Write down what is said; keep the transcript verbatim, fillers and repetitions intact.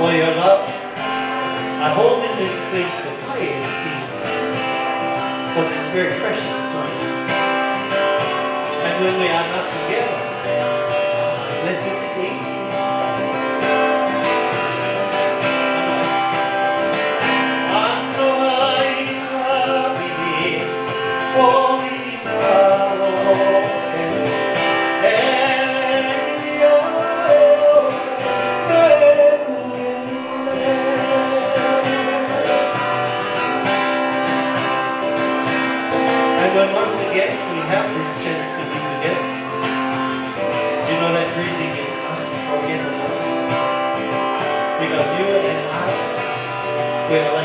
for your love. I hold in this place of high esteem, because it's very precious to me. And when we are not together, I feel this aching inside. But once again, we have this chance to be together. You know that greeting is unforgettable. Because you and I, we are like